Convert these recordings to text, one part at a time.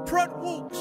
Front walks.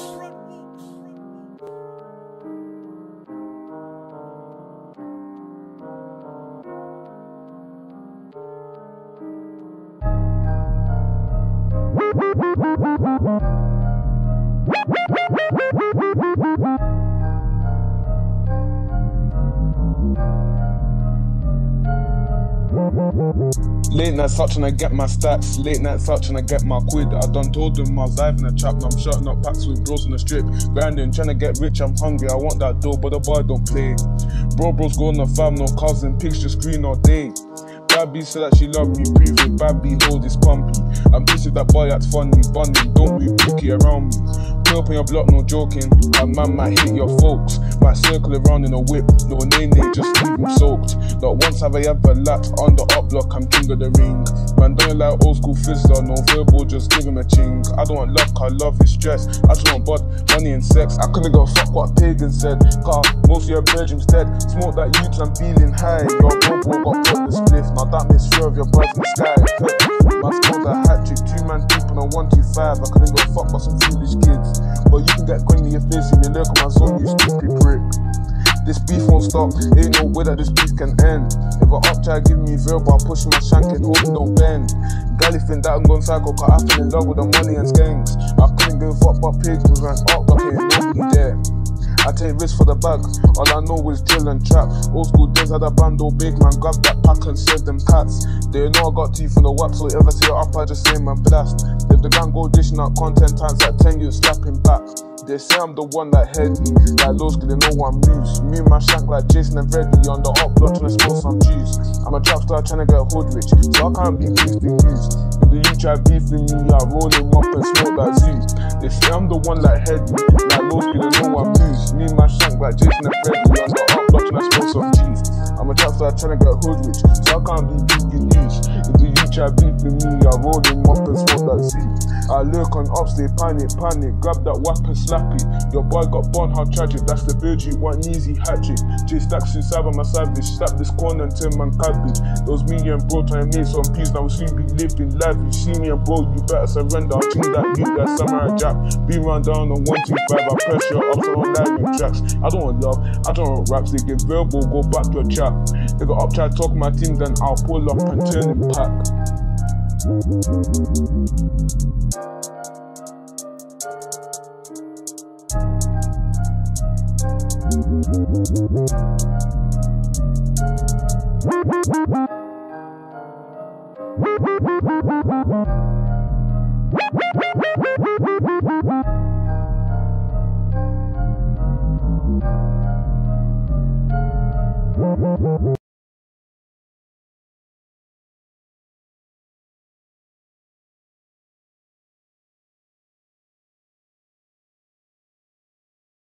Late night such and I get my stacks. Late night such and I get my quid. I done told them I was live in the trap. Now I'm shutting up packs with bros on the strip. Grinding, trying to get rich, I'm hungry. I want that dough, but the boy don't play. Bros go on the fam, no cousin. Pigs just green all day. Bad B said that she love me, breathe it. Bad B hold this pumpy. I'm pissed if that boy acts funny. Bunny, don't be picky around me. Pull up on your block, no joking. A man might hit your folks. Might circle around in a whip. No nay, just leave him soaked. Not once have I ever lapped on the up block, I'm king of the ring. Man don't like old school fizzler, no verbal, just give him a ching. I don't want love, cause love is stress. I just want bud, money and sex. I couldn't go fuck what a pagan said. Cause most of your virgins dead. Smoke that youth, I'm feeling high. Your bro got put the spliff. Now that makes fear of your boys in the sky. Man scored a hat trick, 2 man deep on a 1-2-5. I couldn't go fuck by some foolish kids. But you can get coin in your face if you look at my zone, you stupid prick. This beef won't stop, ain't no way that this beef can end. If I up try give me verbal, I'll push my shank and hope it don't bend. Gally think that I'm gone psycho, cause I fell in love with the money and skanks. I couldn't give a fuck but pigs, we ran up like ain't nobody there. I take risks for the bag, all I know is drill and trap. Old school days had a bando, big man, grab that pack and serve them cats. They know I got teeth in the wax, so ever see it up, I just say man blast. If the gang go dishing out content times at 10, you slapping back. They say I'm the one that head me, like low school, they know what moves. Me and my shank like Jason and Reddy on the up block trying to smoke some juice. I'm a trap star trying to get hood rich, so I can't be used. If the youth try beefing me, I roll him up and smoke that zoo. They say I'm the one that head me, like low school, they know what moves. Me and my shank like Jason and Reddy on the up block trying to smoke some juice. I'm a trap star trying to get hood rich, so I can't be beefing news. If the youth try beefing me, I roll him up and smoke that zoo. I lurk on ups, they panic, grab that weapon, slap it. Your boy got born, how tragic, that's the virgin, one easy hat-trick. JStackZ inside, I'm a savage, slap this corner and turn man cabbage. Those me and bro trying to make some peace, now we soon be living life. You see me and bro, you better surrender, I'll change that beat, that samurai jack. Be run down on 1-2-5, I pressure up so on live in tracks. I don't want love, I don't want raps, they get verbal, go back to a chat. They got up, try to talk my team, then I'll pull up and turn him back.